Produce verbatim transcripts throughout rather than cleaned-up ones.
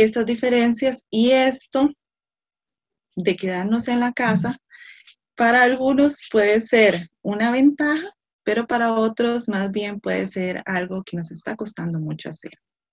estas diferencias y esto de quedarnos en la casa, para algunos puede ser una ventaja, pero para otros más bien puede ser algo que nos está costando mucho hacer.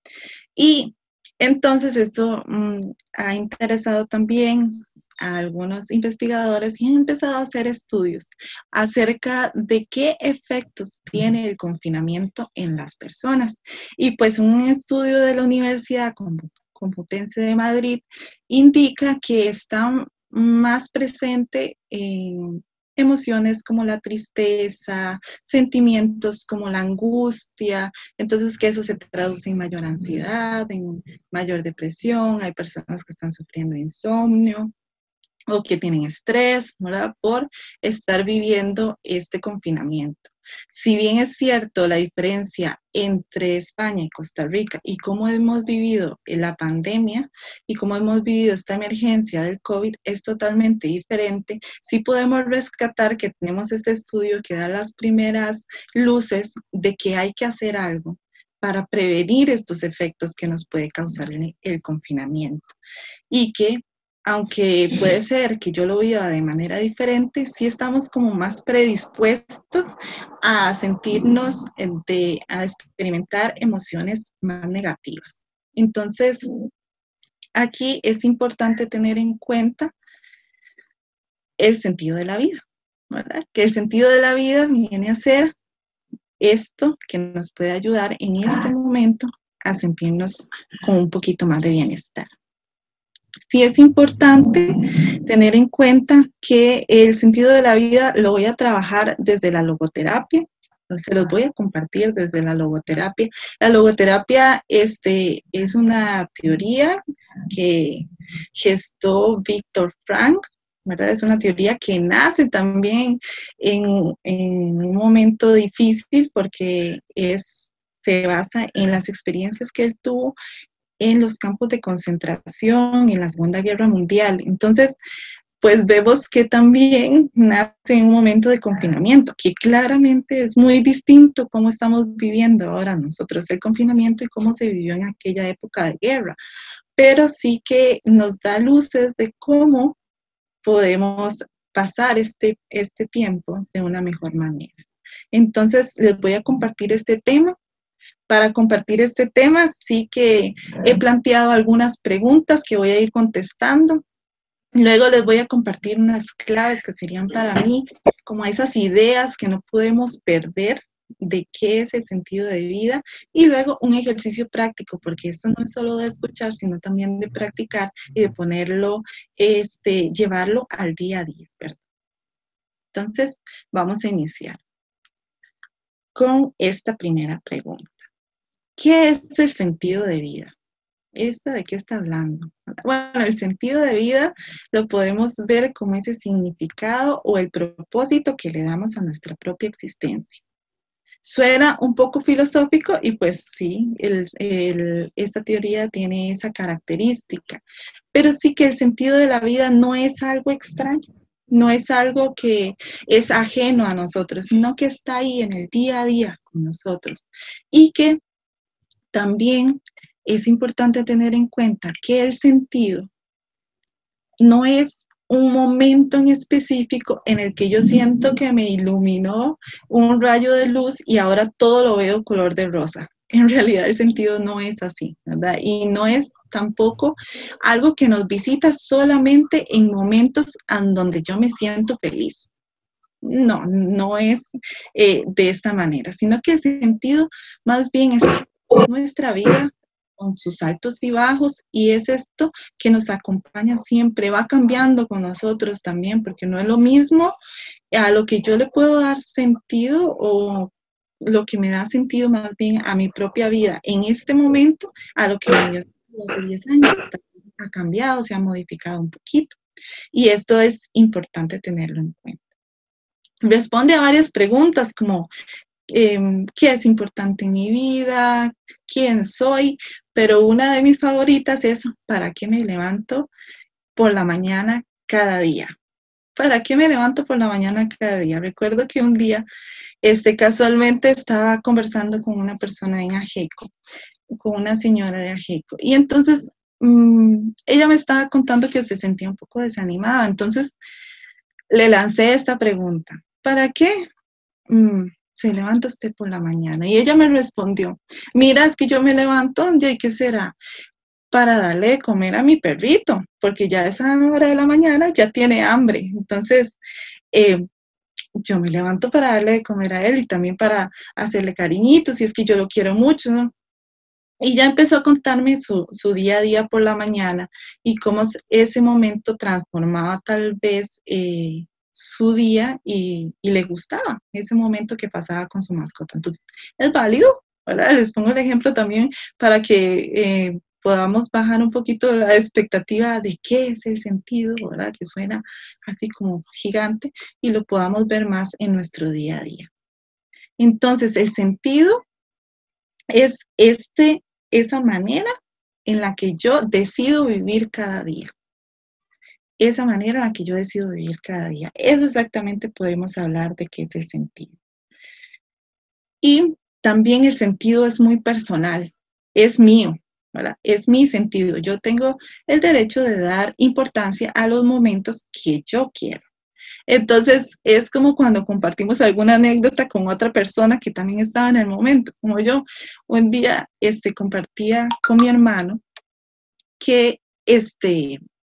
Y entonces esto mmm, ha interesado también a algunos investigadores y han empezado a hacer estudios acerca de qué efectos tiene el confinamiento en las personas. Y pues un estudio de la Universidad Complutense de Madrid indica que está más presente en emociones como la tristeza, sentimientos como la angustia, entonces que eso se traduce en mayor ansiedad, en mayor depresión, hay personas que están sufriendo insomnio o que tienen estrés, ¿verdad? Por estar viviendo este confinamiento. Si bien es cierto la diferencia entre España y Costa Rica y cómo hemos vivido la pandemia y cómo hemos vivido esta emergencia del COVID es totalmente diferente, sí podemos rescatar que tenemos este estudio que da las primeras luces de que hay que hacer algo para prevenir estos efectos que nos puede causar el, el confinamiento. Y que aunque puede ser que yo lo viva de manera diferente, sí estamos como más predispuestos a sentirnos, de, a experimentar emociones más negativas. Entonces, aquí es importante tener en cuenta el sentido de la vida, ¿verdad? Que el sentido de la vida viene a ser esto que nos puede ayudar en este momento a sentirnos con un poquito más de bienestar. Sí es importante tener en cuenta que el sentido de la vida lo voy a trabajar desde la logoterapia, se los voy a compartir desde la logoterapia. La logoterapia este, es una teoría que gestó Viktor Frankl, ¿verdad? Es una teoría que nace también en, en un momento difícil porque es, se basa en las experiencias que él tuvo en los campos de concentración en la Segunda Guerra Mundial. Entonces, pues vemos que también nace en un momento de confinamiento, que claramente es muy distinto cómo estamos viviendo ahora nosotros el confinamiento y cómo se vivió en aquella época de guerra, pero sí que nos da luces de cómo podemos pasar este, este tiempo de una mejor manera. Entonces, les voy a compartir este tema. Para compartir este tema, sí que he planteado algunas preguntas que voy a ir contestando. Luego les voy a compartir unas claves que serían para mí como esas ideas que no podemos perder de qué es el sentido de vida y luego un ejercicio práctico, porque esto no es solo de escuchar, sino también de practicar y de ponerlo, este, llevarlo al día a día, ¿verdad? Entonces, vamos a iniciar con esta primera pregunta. ¿Qué es el sentido de vida? ¿Esta de qué está hablando? Bueno, el sentido de vida lo podemos ver como ese significado o el propósito que le damos a nuestra propia existencia. Suena un poco filosófico y pues sí, el, el, esta teoría tiene esa característica, pero sí que el sentido de la vida no es algo extraño, no es algo que es ajeno a nosotros, sino que está ahí en el día a día con nosotros y que también es importante tener en cuenta que el sentido no es un momento en específico en el que yo siento que me iluminó un rayo de luz y ahora todo lo veo color de rosa. En realidad el sentido no es así, ¿verdad? Y no es tampoco algo que nos visita solamente en momentos en donde yo me siento feliz. No, no es eh, de esta manera, sino que el sentido más bien es nuestra vida con sus altos y bajos y es esto que nos acompaña siempre, va cambiando con nosotros también, porque no es lo mismo a lo que yo le puedo dar sentido o lo que me da sentido más bien a mi propia vida en este momento, a lo que me dio hace diez años, ha cambiado, se ha modificado un poquito y esto es importante tenerlo en cuenta. Responde a varias preguntas como eh, qué es importante en mi vida, quién soy, pero una de mis favoritas es ¿para qué me levanto por la mañana cada día? ¿Para qué me levanto por la mañana cada día? Recuerdo que un día, este, casualmente estaba conversando con una persona en Ajeco, con una señora de Ajeco, y entonces mmm, ella me estaba contando que se sentía un poco desanimada, entonces le lancé esta pregunta, ¿para qué mm, se levanta usted por la mañana? Y ella me respondió, mira, es que yo me levanto, ¿y qué será? Para darle de comer a mi perrito, porque ya a esa hora de la mañana ya tiene hambre. Entonces, eh, yo me levanto para darle de comer a él y también para hacerle cariñitos, si es que yo lo quiero mucho, ¿no? Y ya empezó a contarme su, su día a día por la mañana y cómo ese momento transformaba tal vez eh, su día y, y le gustaba ese momento que pasaba con su mascota. Entonces, es válido, ¿verdad? Les pongo el ejemplo también para que eh, podamos bajar un poquito la expectativa de qué es el sentido, ¿verdad? Que suena así como gigante y lo podamos ver más en nuestro día a día. Entonces, el sentido es este, esa manera en la que yo decido vivir cada día. Esa manera en la que yo decido vivir cada día. Eso exactamente podemos hablar de qué es el sentido. Y también el sentido es muy personal, es mío, ¿verdad? Es mi sentido. Yo tengo el derecho de dar importancia a los momentos que yo quiero. Entonces, es como cuando compartimos alguna anécdota con otra persona que también estaba en el momento, como yo. Un día este, compartía con mi hermano que, este,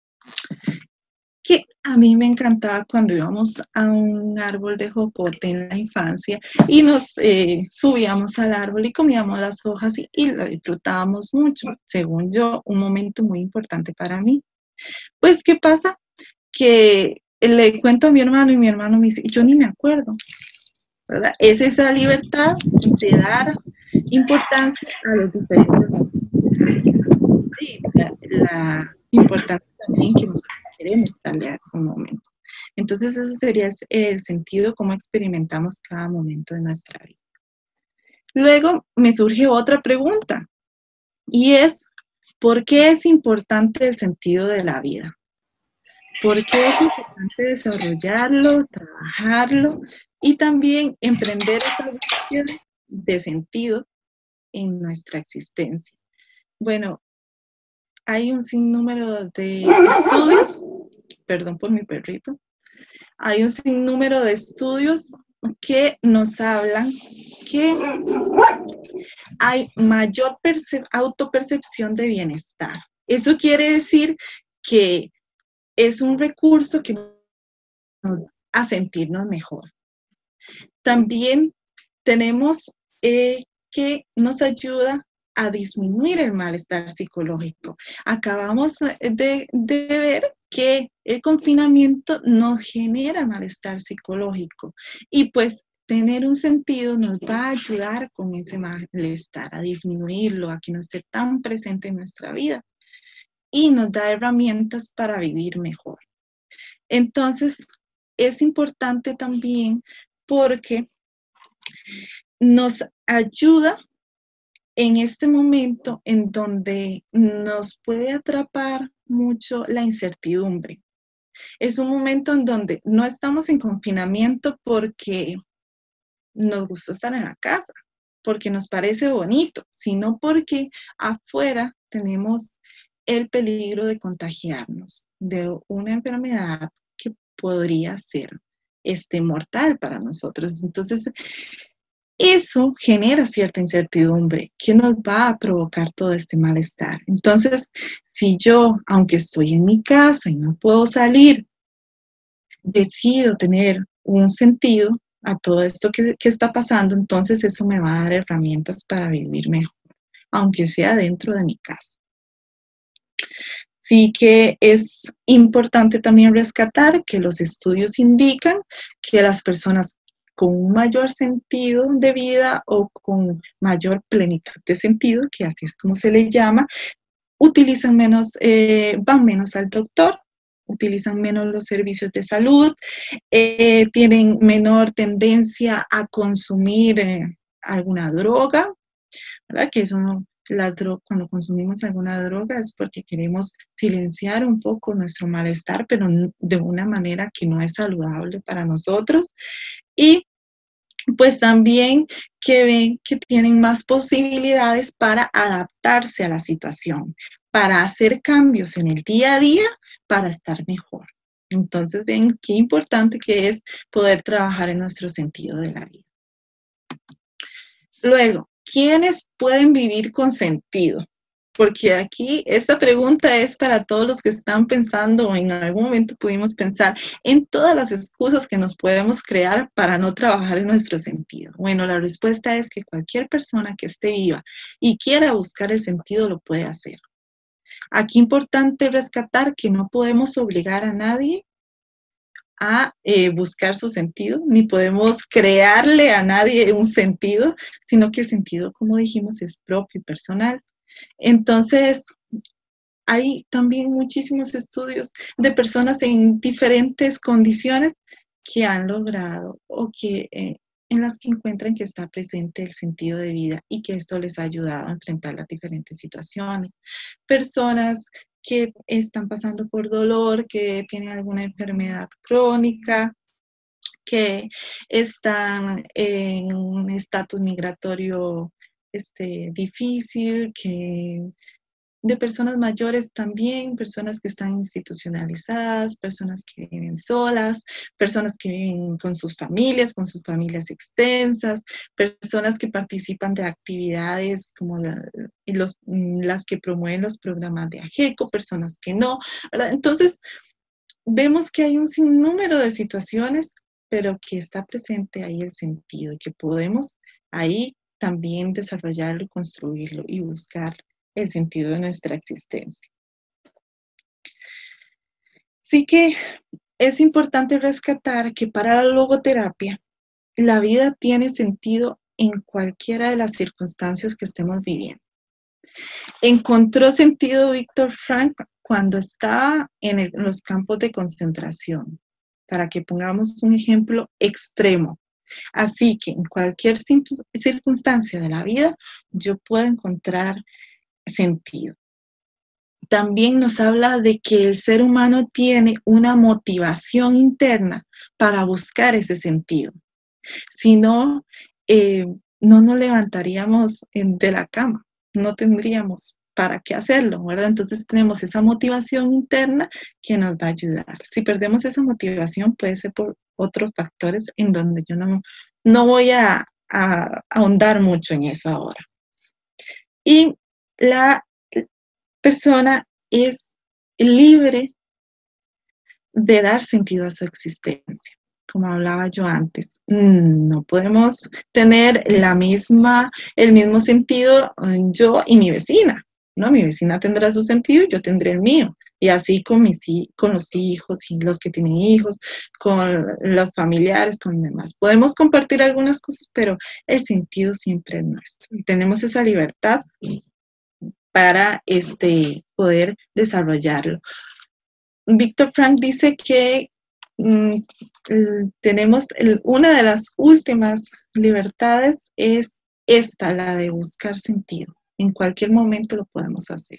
que a mí me encantaba cuando íbamos a un árbol de jocote en la infancia y nos eh, subíamos al árbol y comíamos las hojas y, y lo disfrutábamos mucho. Según yo, un momento muy importante para mí. Pues, ¿qué pasa? Que le cuento a mi hermano y mi hermano me dice, yo ni me acuerdo, ¿verdad? Es esa libertad de dar importancia a los diferentes momentos de la vida y la, la importancia también que nosotros queremos darle a esos momentos. Entonces, ese sería el sentido, cómo experimentamos cada momento de nuestra vida. Luego me surge otra pregunta y es, ¿por qué es importante el sentido de la vida? ¿Por qué es importante desarrollarlo, trabajarlo y también emprender esta búsqueda de sentido en nuestra existencia? Bueno, hay un sinnúmero de estudios, perdón por mi perrito, hay un sinnúmero de estudios que nos hablan que hay mayor autopercepción de bienestar. Eso quiere decir que es un recurso que nos va a sentirnos mejor. También tenemos eh, que nos ayuda a disminuir el malestar psicológico. Acabamos de, de ver que el confinamiento nos genera malestar psicológico y pues tener un sentido nos va a ayudar con ese malestar, a disminuirlo, a que no esté tan presente en nuestra vida y nos da herramientas para vivir mejor. Entonces, es importante también porque nos ayuda en este momento en donde nos puede atrapar mucho la incertidumbre. Es un momento en donde no estamos en confinamiento porque nos gusta estar en la casa, porque nos parece bonito, sino porque afuera tenemos el peligro de contagiarnos de una enfermedad que podría ser este, mortal para nosotros. Entonces, eso genera cierta incertidumbre que nos va a provocar todo este malestar. Entonces, si yo, aunque estoy en mi casa y no puedo salir, decido tener un sentido a todo esto que, que está pasando, entonces eso me va a dar herramientas para vivir mejor, aunque sea dentro de mi casa. Sí que es importante también rescatar que los estudios indican que las personas con un mayor sentido de vida o con mayor plenitud de sentido, que así es como se le llama, utilizan menos, eh, van menos al doctor, utilizan menos los servicios de salud, eh, tienen menor tendencia a consumir eh, alguna droga, ¿verdad? Que eso no, la droga, cuando consumimos alguna droga es porque queremos silenciar un poco nuestro malestar, pero de una manera que no es saludable para nosotros. Y pues también que ven que tienen más posibilidades para adaptarse a la situación. para hacer cambios en el día a día para estar mejor. Entonces, ven qué importante que es poder trabajar en nuestro sentido de la vida. Luego, ¿quiénes pueden vivir con sentido? Porque aquí esta pregunta es para todos los que están pensando o en algún momento pudimos pensar en todas las excusas que nos podemos crear para no trabajar en nuestro sentido. Bueno, la respuesta es que cualquier persona que esté viva y quiera buscar el sentido lo puede hacer. Aquí es importante rescatar que no podemos obligar a nadie a eh, buscar su sentido, ni podemos crearle a nadie un sentido, sino que el sentido, como dijimos, es propio y personal. Entonces, hay también muchísimos estudios de personas en diferentes condiciones que han logrado o que eh, en las que encuentran que está presente el sentido de vida y que esto les ha ayudado a enfrentar las diferentes situaciones. Personas que están pasando por dolor, que tienen alguna enfermedad crónica, que están en un estatus migratorio este, difícil, que de personas mayores también, personas que están institucionalizadas, personas que viven solas, personas que viven con sus familias, con sus familias extensas, personas que participan de actividades como la, los, las que promueven los programas de AGECO, personas que no, ¿verdad? Entonces, vemos que hay un sinnúmero de situaciones, pero que está presente ahí el sentido y que podemos ahí también desarrollarlo, construirlo y buscar el sentido de nuestra existencia. Así que es importante rescatar que para la logoterapia, la vida tiene sentido en cualquiera de las circunstancias que estemos viviendo. Encontró sentido Víctor Frank cuando estaba en, el, en los campos de concentración, para que pongamos un ejemplo extremo. Así que en cualquier circunstancia de la vida, yo puedo encontrar sentido. También nos habla de que el ser humano tiene una motivación interna para buscar ese sentido. Si no, eh, no nos levantaríamos de la cama, no tendríamos para qué hacerlo, ¿verdad? Entonces tenemos esa motivación interna que nos va a ayudar. Si perdemos esa motivación, puede ser por otros factores en donde yo no, no voy a, a ahondar mucho en eso ahora. Y la persona es libre de dar sentido a su existencia. Como hablaba yo antes, no podemos tener la misma, el mismo sentido yo y mi vecina, ¿no? Mi vecina tendrá su sentido y yo tendré el mío. Y así con, mis, con los hijos y los que tienen hijos, con los familiares, con los demás. Podemos compartir algunas cosas, pero el sentido siempre es nuestro. Y tenemos esa libertad para este, poder desarrollarlo. Víctor Frank dice que mm, tenemos el, una de las últimas libertades es esta, la de buscar sentido. En cualquier momento lo podemos hacer.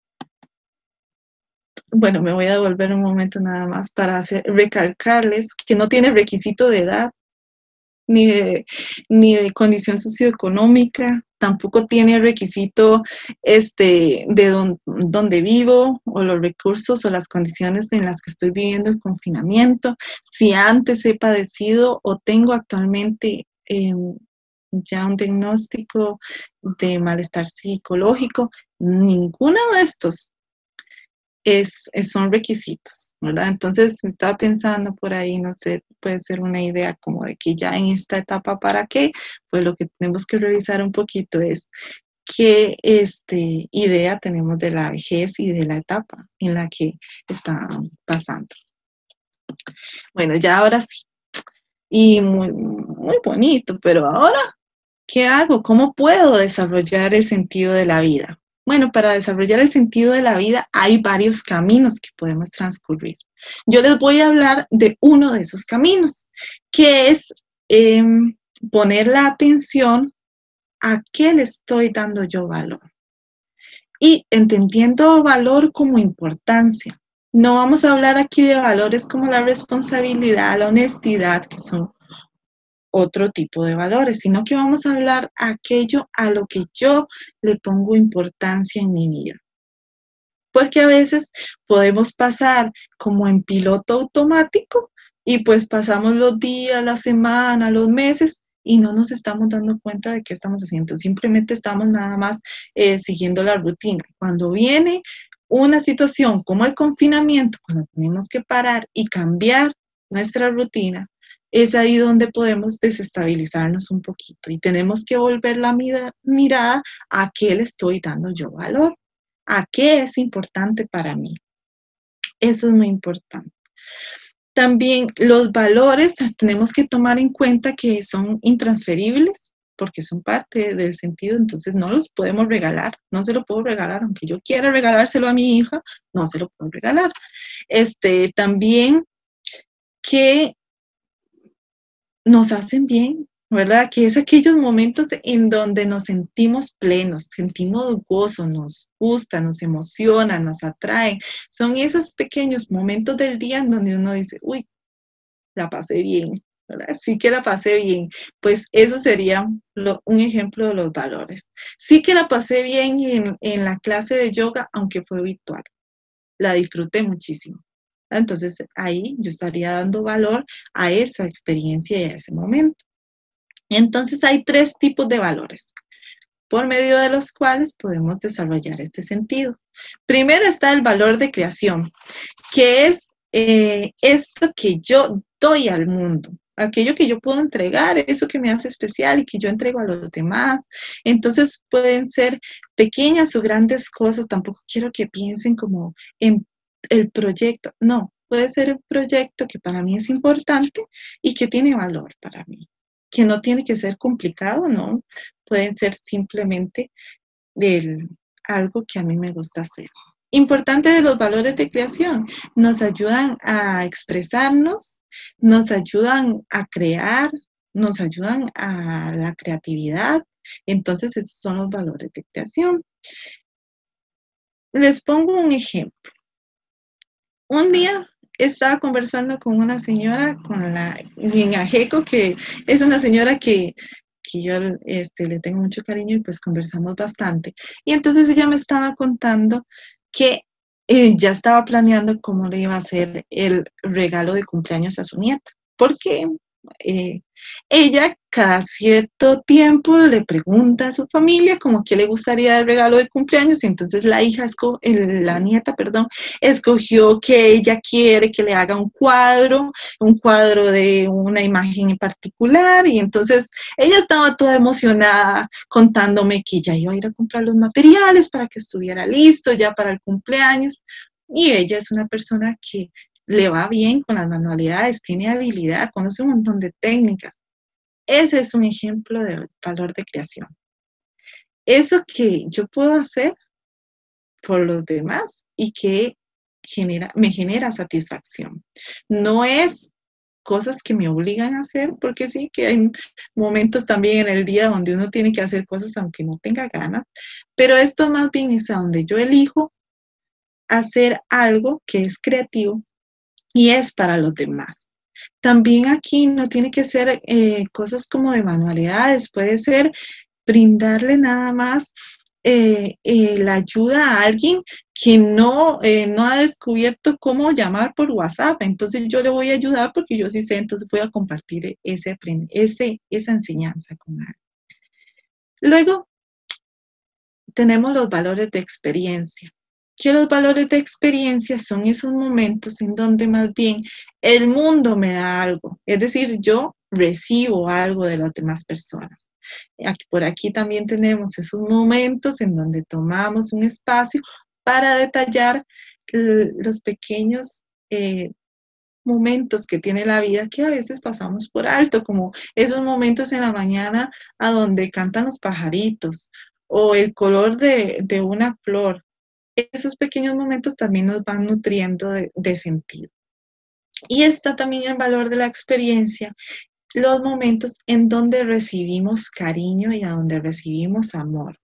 Bueno, me voy a devolver un momento nada más para hacer, recalcarles que no tiene requisito de edad, ni de, ni de condición socioeconómica, tampoco tiene requisito este, de don, donde vivo o los recursos o las condiciones en las que estoy viviendo el confinamiento, si antes he padecido o tengo actualmente eh, ya un diagnóstico de malestar psicológico, ninguno de estos Es, es, son requisitos, ¿verdad? Entonces estaba pensando por ahí, no sé, puede ser una idea como de que ya en esta etapa, ¿para qué? Pues lo que tenemos que revisar un poquito es qué este, idea tenemos de la vejez y de la etapa en la que está pasando. Bueno, ya ahora sí, y muy, muy bonito, pero ahora, ¿qué hago? ¿Cómo puedo desarrollar el sentido de la vida? Bueno, para desarrollar el sentido de la vida hay varios caminos que podemos transcurrir. Yo les voy a hablar de uno de esos caminos, que es eh, poner la atención a qué le estoy dando yo valor. Y entendiendo valor como importancia. No vamos a hablar aquí de valores como la responsabilidad, la honestidad, que son otro tipo de valores, sino que vamos a hablar aquello a lo que yo le pongo importancia en mi vida. porque a veces podemos pasar como en piloto automático y pues pasamos los días, la semana, los meses y no nos estamos dando cuenta de qué estamos haciendo. Simplemente estamos nada más eh, siguiendo la rutina. Cuando viene una situación como el confinamiento, cuando tenemos que parar y cambiar nuestra rutina, es ahí donde podemos desestabilizarnos un poquito y tenemos que volver la mira, mirada a qué le estoy dando yo valor, a qué es importante para mí. Eso es muy importante. También los valores tenemos que tomar en cuenta que son intransferibles porque son parte del sentido, entonces no los podemos regalar, no se lo puedo regalar, aunque yo quiera regalárselo a mi hija, no se lo puedo regalar. Este, también que nos hacen bien, ¿verdad? Que es aquellos momentos en donde nos sentimos plenos, sentimos gozo, nos gusta, nos emociona, nos atrae. Son esos pequeños momentos del día en donde uno dice, uy, la pasé bien, ¿verdad? Sí que la pasé bien. Pues eso sería lo, un ejemplo de los valores. Sí que la pasé bien en, en la clase de yoga, aunque fue virtual. La disfruté muchísimo. Entonces ahí yo estaría dando valor a esa experiencia y a ese momento. Entonces hay tres tipos de valores por medio de los cuales podemos desarrollar este sentido. Primero está el valor de creación, que es eh, esto que yo doy al mundo, aquello que yo puedo entregar, eso que me hace especial y que yo entrego a los demás. Entonces pueden ser pequeñas o grandes cosas, tampoco quiero que piensen como en el proyecto, no, puede ser un proyecto que para mí es importante y que tiene valor para mí, que no tiene que ser complicado, ¿no? Pueden ser simplemente del, algo que a mí me gusta hacer. Importante de los valores de creación, nos ayudan a expresarnos, nos ayudan a crear, nos ayudan a la creatividad. Entonces, esos son los valores de creación. Les pongo un ejemplo. Un día estaba conversando con una señora, con la Ajeco, que es una señora que, que yo este, le tengo mucho cariño y pues conversamos bastante. Y entonces ella me estaba contando que eh, ya estaba planeando cómo le iba a hacer el regalo de cumpleaños a su nieta. Porque eh, ella cada cierto tiempo le pregunta a su familia como qué le gustaría el regalo de cumpleaños y entonces la hija, la nieta, perdón, escogió que ella quiere que le haga un cuadro, un cuadro de una imagen en particular y entonces ella estaba toda emocionada contándome que ya iba a ir a comprar los materiales para que estuviera listo ya para el cumpleaños y ella es una persona que le va bien con las manualidades, tiene habilidad, conoce un montón de técnicas. Ese es un ejemplo de valor de creación. Eso que yo puedo hacer por los demás y que genera, me genera satisfacción. No es cosas que me obligan a hacer, porque sí que hay momentos también en el día donde uno tiene que hacer cosas aunque no tenga ganas, pero esto más bien es a donde yo elijo hacer algo que es creativo y es para los demás. También aquí no tiene que ser eh, cosas como de manualidades, puede ser brindarle nada más eh, eh, la ayuda a alguien que no, eh, no ha descubierto cómo llamar por WhatsApp. Entonces yo le voy a ayudar porque yo sí sé, entonces voy a compartir ese, ese, esa enseñanza con él. Luego tenemos los valores de experiencia. Que los valores de experiencia son esos momentos en donde más bien el mundo me da algo, es decir, yo recibo algo de las demás personas. Aquí, por aquí también tenemos esos momentos en donde tomamos un espacio para detallar eh, los pequeños eh, momentos que tiene la vida que a veces pasamos por alto, como esos momentos en la mañana a donde cantan los pajaritos o el color de, de una flor. Esos pequeños momentos también nos van nutriendo de, de sentido. Y está también el valor de la experiencia, los momentos en donde recibimos cariño y a donde recibimos amor.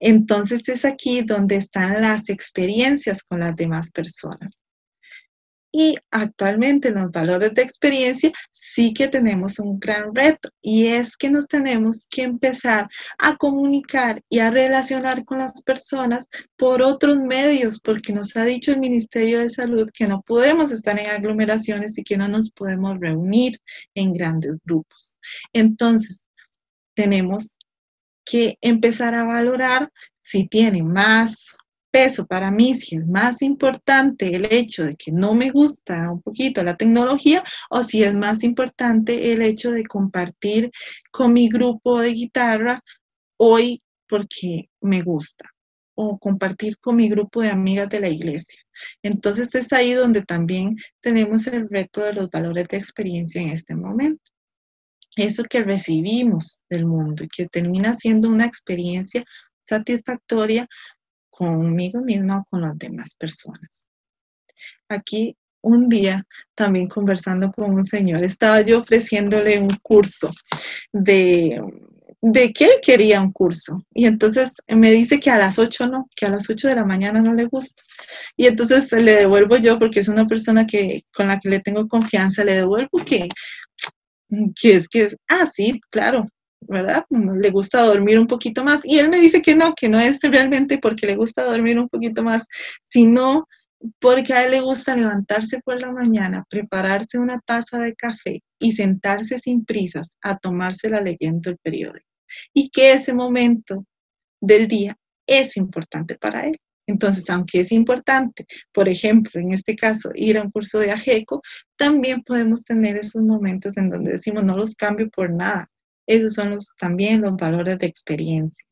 Entonces es aquí donde están las experiencias con las demás personas. Y actualmente en los valores de experiencia sí que tenemos un gran reto y es que nos tenemos que empezar a comunicar y a relacionar con las personas por otros medios, porque nos ha dicho el Ministerio de Salud que no podemos estar en aglomeraciones y que no nos podemos reunir en grandes grupos. Entonces, tenemos que empezar a valorar si tiene más peso para mí, si es más importante el hecho de que no me gusta un poquito la tecnología o si es más importante el hecho de compartir con mi grupo de guitarra hoy porque me gusta o compartir con mi grupo de amigas de la iglesia. Entonces es ahí donde también tenemos el reto de los valores de experiencia en este momento. Eso que recibimos del mundo y que termina siendo una experiencia satisfactoria conmigo misma o con las demás personas. Aquí un día, también conversando con un señor, estaba yo ofreciéndole un curso de, de que él quería un curso. Y entonces me dice que a las ocho no, que a las ocho de la mañana no le gusta. Y entonces le devuelvo yo, porque es una persona que, con la que le tengo confianza, le devuelvo que, que es que, ah, sí, claro, ¿verdad? Le gusta dormir un poquito más. Y él me dice que no, que no es realmente porque le gusta dormir un poquito más, sino porque a él le gusta levantarse por la mañana, prepararse una taza de café y sentarse sin prisas a tomársela leyendo el periódico. Y que ese momento del día es importante para él. Entonces, aunque es importante, por ejemplo, en este caso, ir a un curso de AGECO, también podemos tener esos momentos en donde decimos, no los cambio por nada. Esos son los, también los valores de experiencia.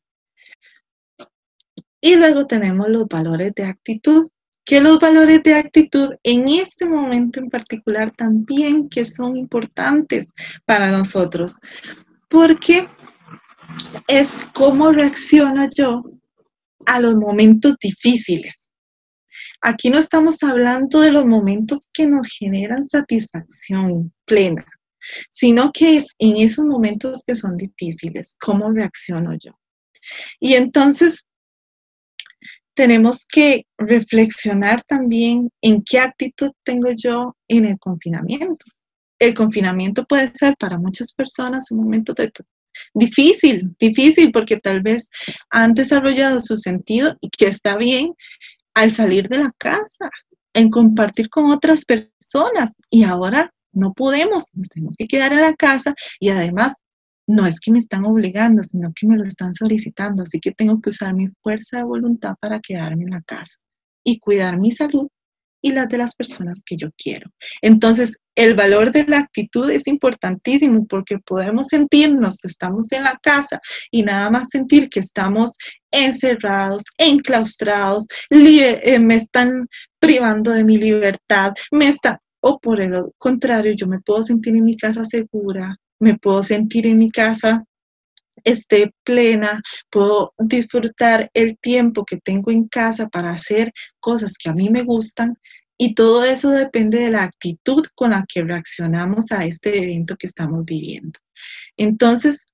Y luego tenemos los valores de actitud, que los valores de actitud en este momento en particular también que son importantes para nosotros, porque es cómo reacciono yo a los momentos difíciles. Aquí no estamos hablando de los momentos que nos generan satisfacción plena, sino que es en esos momentos que son difíciles, cómo reacciono yo. Y entonces tenemos que reflexionar también en qué actitud tengo yo en el confinamiento. El confinamiento puede ser para muchas personas un momento de difícil, difícil porque tal vez han desarrollado su sentido y que está bien al salir de la casa, en compartir con otras personas y ahora no podemos, nos tenemos que quedar en la casa y además no es que me están obligando, sino que me lo están solicitando, así que tengo que usar mi fuerza de voluntad para quedarme en la casa y cuidar mi salud y las de las personas que yo quiero. Entonces, el valor de la actitud es importantísimo porque podemos sentirnos que estamos en la casa y nada más sentir que estamos encerrados, enclaustrados, eh, me están privando de mi libertad, me está, o por el contrario, yo me puedo sentir en mi casa segura, me puedo sentir en mi casa esté plena, puedo disfrutar el tiempo que tengo en casa para hacer cosas que a mí me gustan y todo eso depende de la actitud con la que reaccionamos a este evento que estamos viviendo. Entonces,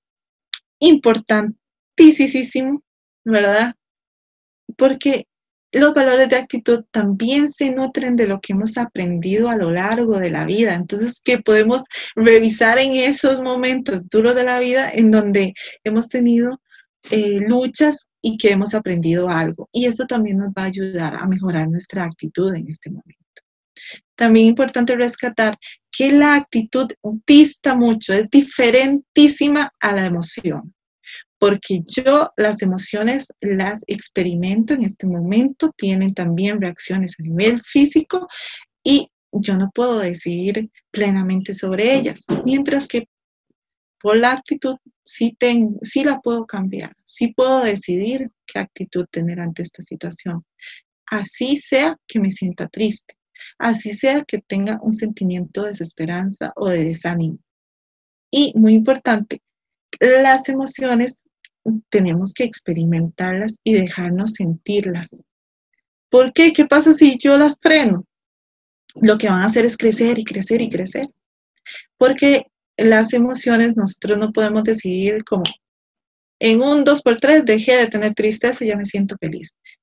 importantísimo, ¿verdad? Porque los valores de actitud también se nutren de lo que hemos aprendido a lo largo de la vida. Entonces, que podemos revisar en esos momentos duros de la vida en donde hemos tenido eh, luchas y que hemos aprendido algo. Y eso también nos va a ayudar a mejorar nuestra actitud en este momento. También es importante rescatar que la actitud dista mucho, es diferentísima a la emoción. Porque yo las emociones las experimento en este momento, tienen también reacciones a nivel físico y yo no puedo decidir plenamente sobre ellas, mientras que por la actitud sí, tengo, sí la puedo cambiar, sí puedo decidir qué actitud tener ante esta situación, así sea que me sienta triste, así sea que tenga un sentimiento de desesperanza o de desánimo. Y muy importante, las emociones tenemos que experimentarlas y dejarnos sentirlas. ¿Por qué? ¿Qué pasa si yo las freno? Lo que van a hacer es crecer y crecer y crecer. Porque las emociones nosotros no podemos decidir como en un dos por tres dejé de tener tristeza y ya me siento feliz.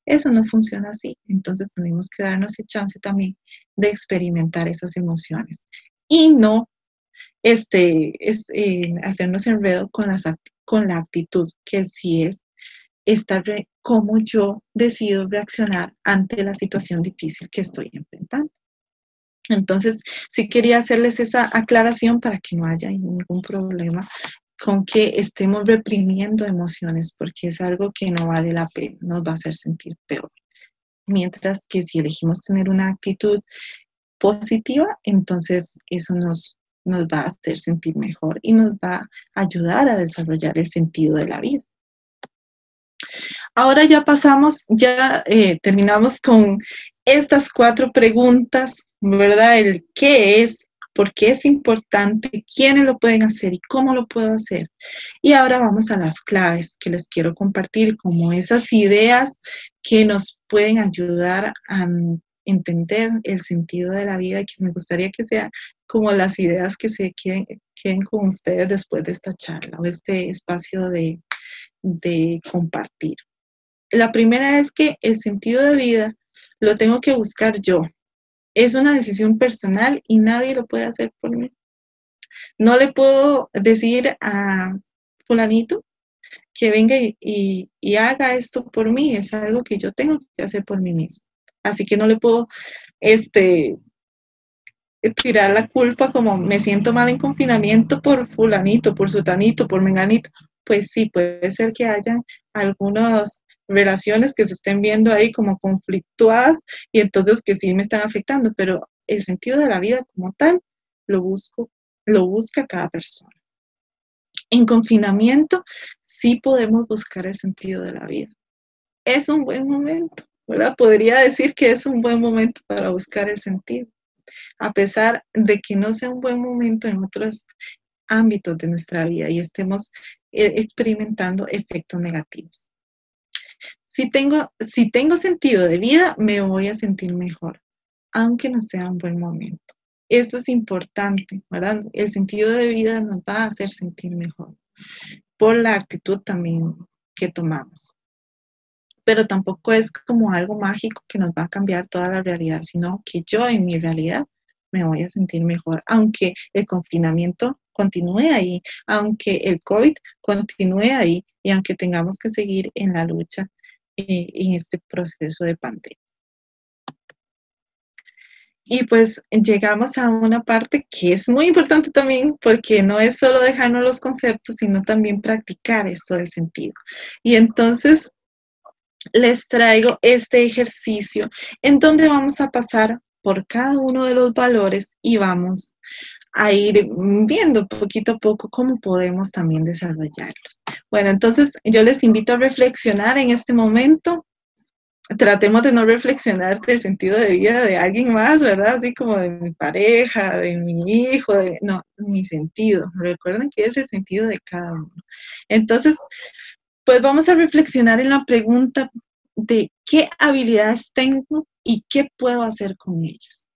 Eso no funciona así. Entonces tenemos que darnos el chance también de experimentar esas emociones y no este, es, eh, hacernos enredo con, las, con la actitud, que sí es esta re, cómo yo decido reaccionar ante la situación difícil que estoy enfrentando. Entonces, sí quería hacerles esa aclaración para que no haya ningún problema con que estemos reprimiendo emociones, porque es algo que no vale la pena, nos va a hacer sentir peor. Mientras que si elegimos tener una actitud positiva, entonces eso nos, nos va a hacer sentir mejor y nos va a ayudar a desarrollar el sentido de la vida. Ahora ya pasamos, ya eh, terminamos con estas cuatro preguntas, ¿verdad? El qué es, por qué es importante, quiénes lo pueden hacer y cómo lo puedo hacer. Y ahora vamos a las claves que les quiero compartir, como esas ideas que nos pueden ayudar a entender el sentido de la vida, y que me gustaría que sean como las ideas que se queden, queden con ustedes después de esta charla o este espacio de, de compartir. La primera es que el sentido de vida lo tengo que buscar yo. Es una decisión personal y nadie lo puede hacer por mí. No le puedo decir a fulanito que venga y, y, y haga esto por mí. Es algo que yo tengo que hacer por mí mismo. Así que no le puedo este, tirar la culpa como me siento mal en confinamiento por fulanito, por sutanito, por menganito. Pues sí, puede ser que hayan algunas relaciones que se estén viendo ahí como conflictuadas y entonces que sí me están afectando, pero el sentido de la vida como tal lo busco, lo busca cada persona. En confinamiento sí podemos buscar el sentido de la vida. Es un buen momento, ¿verdad? Podría decir que es un buen momento para buscar el sentido, a pesar de que no sea un buen momento en otros ámbitos de nuestra vida y estemos eh, experimentando efectos negativos. Si tengo, si tengo sentido de vida, me voy a sentir mejor, aunque no sea un buen momento. Esto es importante, ¿verdad? El sentido de vida nos va a hacer sentir mejor por la actitud también que tomamos. Pero tampoco es como algo mágico que nos va a cambiar toda la realidad, sino que yo en mi realidad me voy a sentir mejor, aunque el confinamiento continúe ahí, aunque el COVID continúe ahí y aunque tengamos que seguir en la lucha eh, en este proceso de pandemia. Y pues llegamos a una parte que es muy importante también, porque no es solo dejarnos los conceptos, sino también practicar esto del sentido. Y entonces les traigo este ejercicio en donde vamos a pasar por cada uno de los valores y vamos a ir viendo poquito a poco cómo podemos también desarrollarlos. Bueno, entonces yo les invito a reflexionar en este momento. Tratemos de no reflexionar del sentido de vida de alguien más, ¿verdad? Así como de mi pareja, de mi hijo, de, no, mi sentido. Recuerden que es el sentido de cada uno. Entonces, pues vamos a reflexionar en la pregunta de qué habilidades tengo y qué puedo hacer con ellas.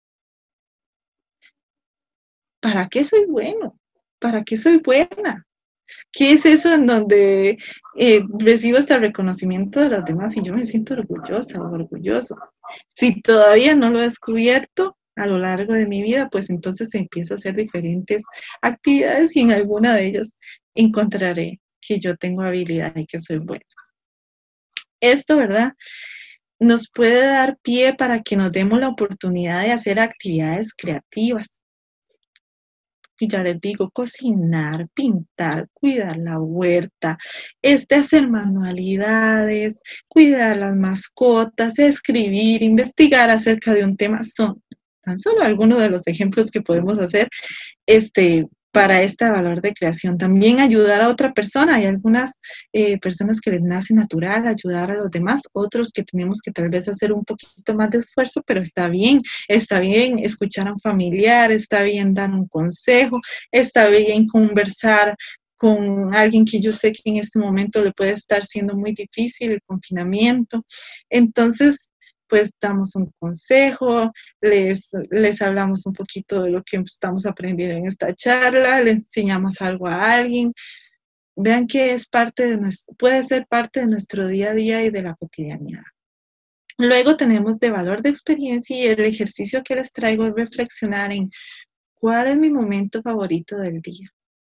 ¿Para qué soy bueno? ¿Para qué soy buena? ¿Qué es eso en donde eh, recibo este reconocimiento de los demás y yo me siento orgullosa o orgulloso? Si todavía no lo he descubierto a lo largo de mi vida, pues entonces empiezo a hacer diferentes actividades y en alguna de ellas encontraré que yo tengo habilidad y que soy buena. Esto, ¿verdad?, nos puede dar pie para que nos demos la oportunidad de hacer actividades creativas. Y ya les digo, cocinar, pintar, cuidar la huerta, este, hacer manualidades, cuidar las mascotas, escribir, investigar acerca de un tema, son tan solo algunos de los ejemplos que podemos hacer este, para este valor de creación. También ayudar a otra persona. Hay algunas eh, personas que les nace natural ayudar a los demás, otros que tenemos que tal vez hacer un poquito más de esfuerzo, pero está bien, está bien escuchar a un familiar, está bien dar un consejo, está bien conversar con alguien que yo sé que en este momento le puede estar siendo muy difícil el confinamiento. Entonces, pues damos un consejo, les, les hablamos un poquito de lo que estamos aprendiendo en esta charla, le enseñamos algo a alguien. Vean que es parte de nuestro, puede ser parte de nuestro día a día y de la cotidianidad. Luego tenemos de valor de experiencia y el ejercicio que les traigo es reflexionar en cuál es mi momento favorito del día.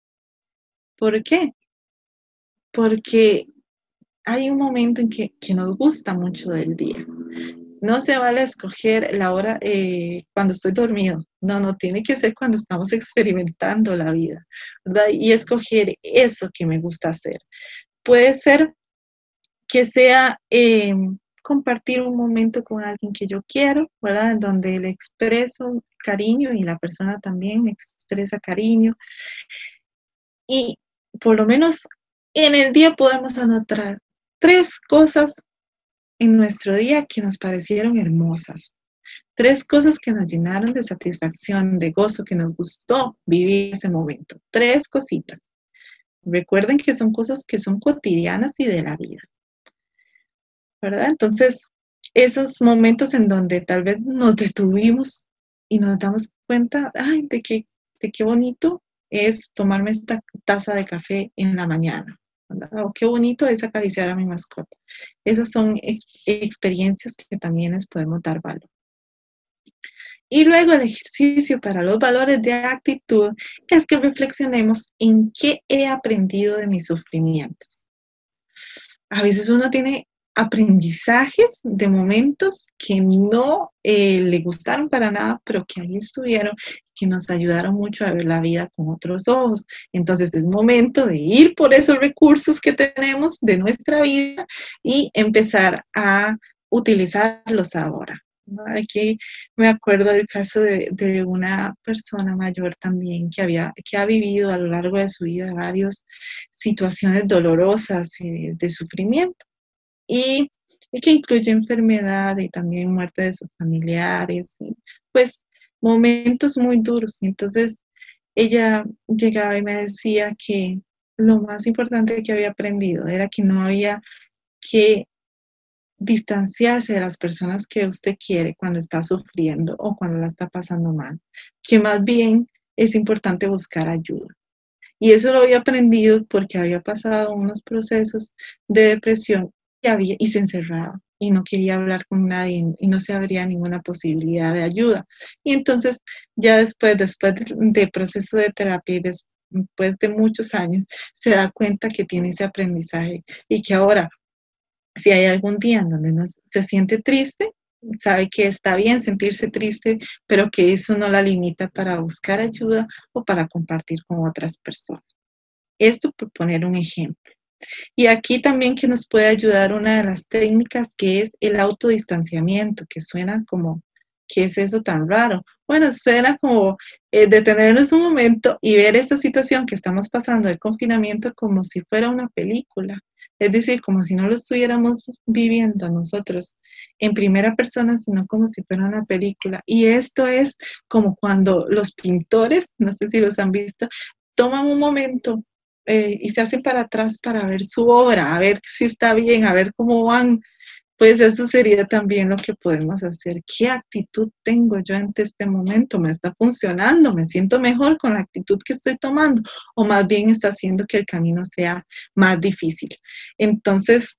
¿Por qué? Porque hay un momento en que, que nos gusta mucho del día. No se vale escoger la hora eh, cuando estoy dormido. No, no tiene que ser cuando estamos experimentando la vida, ¿verdad? Y escoger eso que me gusta hacer. Puede ser que sea eh, compartir un momento con alguien que yo quiero, ¿verdad? En donde le expreso cariño y la persona también me expresa cariño. Y por lo menos en el día podemos anotar tres cosas en nuestro día que nos parecieron hermosas. Tres cosas que nos llenaron de satisfacción, de gozo, que nos gustó vivir ese momento. Tres cositas. Recuerden que son cosas que son cotidianas y de la vida, ¿verdad? Entonces, esos momentos en donde tal vez nos detuvimos y nos damos cuenta, ay, de qué, de qué bonito es tomarme esta taza de café en la mañana, ¿verdad? O qué bonito es acariciar a mi mascota. Esas son ex experiencias que también les podemos dar valor. Y luego el ejercicio para los valores de actitud es que reflexionemos en qué he aprendido de mis sufrimientos. A veces uno tiene aprendizajes de momentos que no eh, le gustaron para nada, pero que ahí estuvieron, que nos ayudaron mucho a ver la vida con otros ojos. Entonces es momento de ir por esos recursos que tenemos de nuestra vida y empezar a utilizarlos ahora. Aquí me acuerdo del caso de, de una persona mayor también que, había, que ha vivido a lo largo de su vida varias situaciones dolorosas eh, de sufrimiento y, y que incluye enfermedad y también muerte de sus familiares, y, pues momentos muy duros. Entonces ella llegaba y me decía que lo más importante que había aprendido era que no había que distanciarse de las personas que usted quiere cuando está sufriendo o cuando la está pasando mal, que más bien es importante buscar ayuda. Y eso lo había aprendido porque había pasado unos procesos de depresión y, había, y se encerraba y no quería hablar con nadie y no se abría ninguna posibilidad de ayuda. Y entonces ya después, después de, de proceso de terapia y después de muchos años, se da cuenta que tiene ese aprendizaje y que ahora si hay algún día en donde no se siente triste, sabe que está bien sentirse triste, pero que eso no la limita para buscar ayuda o para compartir con otras personas. Esto por poner un ejemplo. Y aquí también que nos puede ayudar una de las técnicas que es el autodistanciamiento, que suena como, ¿qué es eso tan raro? Bueno, suena como eh, detenernos un momento y ver esta situación que estamos pasando de confinamiento como si fuera una película. Es decir, como si no lo estuviéramos viviendo nosotros en primera persona, sino como si fuera una película. Y esto es como cuando los pintores, no sé si los han visto, toman un momento eh, y se hacen para atrás para ver su obra, a ver si está bien, a ver cómo van. Pues eso sería también lo que podemos hacer. ¿Qué actitud tengo yo ante este momento? ¿Me está funcionando? ¿Me siento mejor con la actitud que estoy tomando? ¿O más bien está haciendo que el camino sea más difícil? Entonces,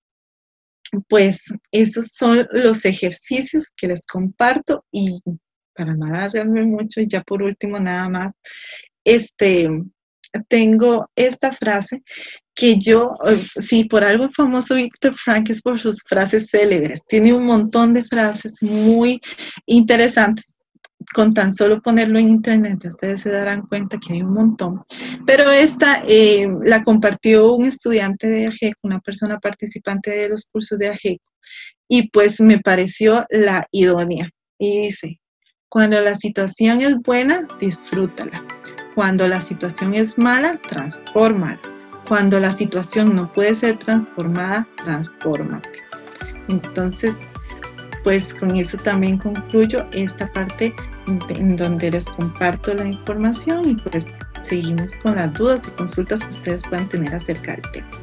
pues esos son los ejercicios que les comparto y para no alargarme mucho y ya por último nada más, este, tengo esta frase que yo, sí, por algo famoso Víctor Frank es por sus frases célebres. Tiene un montón de frases muy interesantes. Con tan solo ponerlo en internet, ustedes se darán cuenta que hay un montón. Pero esta eh, la compartió un estudiante de AGECO, una persona participante de los cursos de AGECO, y pues me pareció la idónea. Y dice, cuando la situación es buena, disfrútala. Cuando la situación es mala, transfórmala. Cuando la situación no puede ser transformada, transfórmala. Entonces, pues con eso también concluyo esta parte en donde les comparto la información y pues seguimos con las dudas y consultas que ustedes puedan tener acerca del tema.